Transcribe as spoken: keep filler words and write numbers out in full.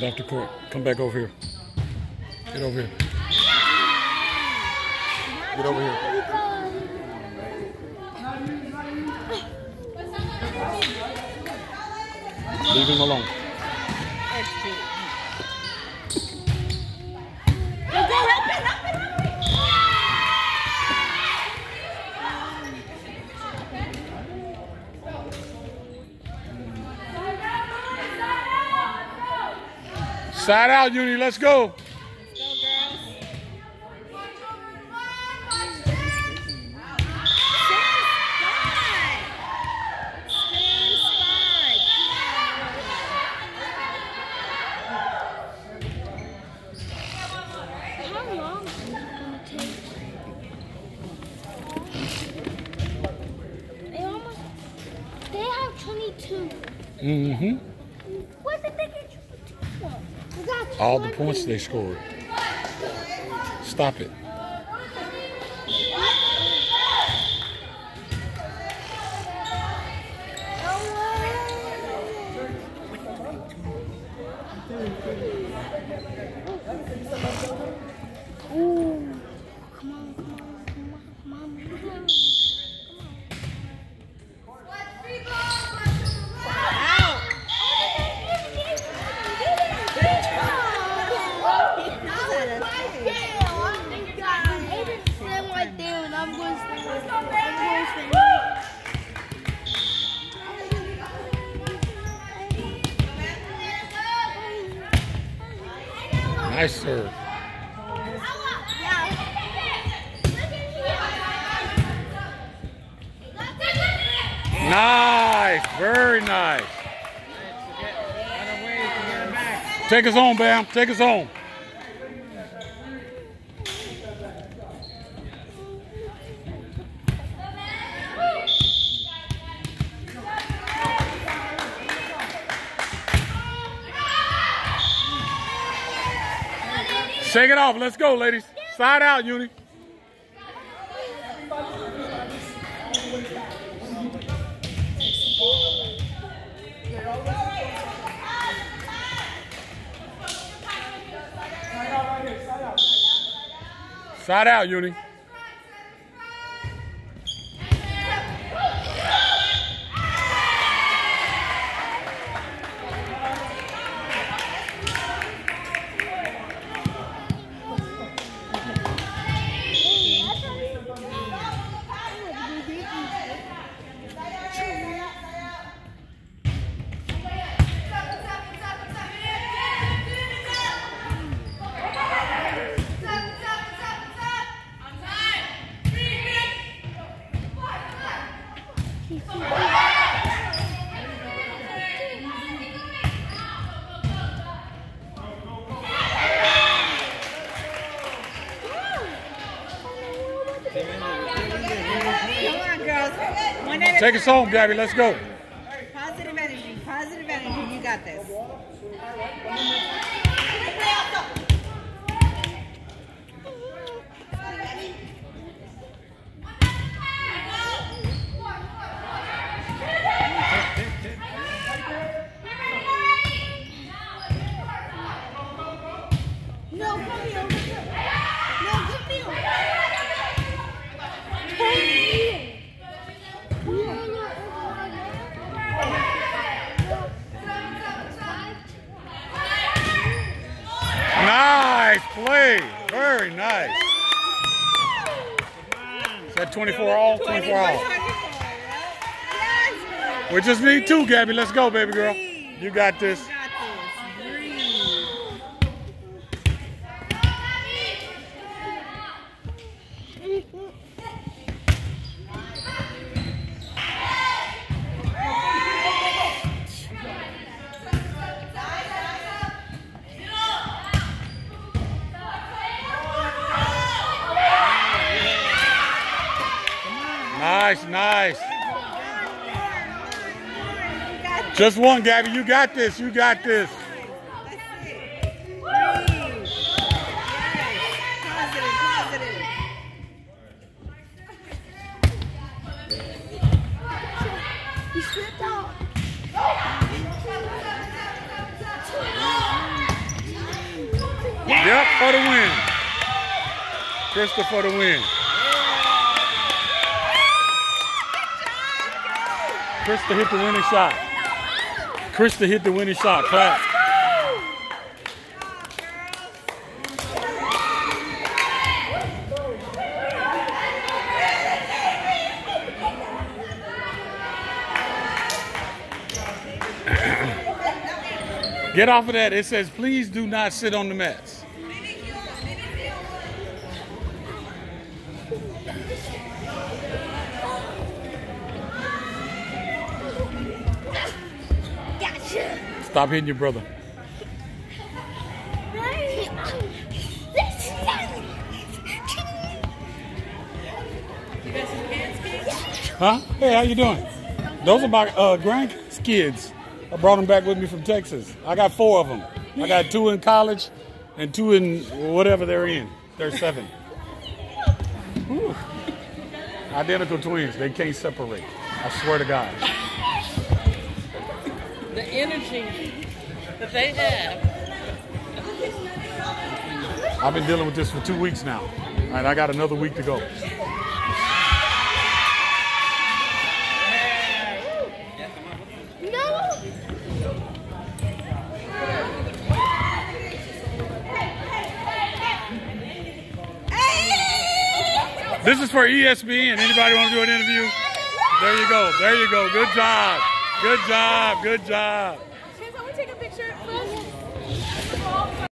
off the court. Come back over here. Get over here. Get over here. Leave him alone. Side out, Uni. Let's go. Mm-hmm. What did they get twenty-two for? All the points they scored. Stop it. Ooh. Come on, come on, come on, come on, come on. Nice serve. Nice. Very nice. Take us home, Bam. Take us home. Shake it off. Let's go, ladies. Side out, Uni. Side out, Uni. Take us home, Gabby. Let's go. Positive energy. Positive energy. You got this. No, come here. No, come here. Nice play. Very nice. Is that twenty-four all? twenty-four all. We just need two, Gabby. Let's go, baby girl. You got this. Nice, nice. Just one, Gabby. You got this. You got this. Krista for the win. Krista hit the winning shot. Krista hit the winning shot. Clap. Get off of that. It says, please do not sit on the mats. Stop hitting your brother. Huh? Hey, how you doing? Those are my uh, grandkids. I brought them back with me from Texas. I got four of them. I got two in college and two in whatever they're in. They're seven. Whew. Identical twins. They can't separate. I swear to God. The energy that they have. I've been dealing with this for two weeks now. All right, I got another week to go. This is for E S P N. Anybody want to do an interview? There you go. There you go. Good job. Good job. Good job. Chance, I want to take a picture first.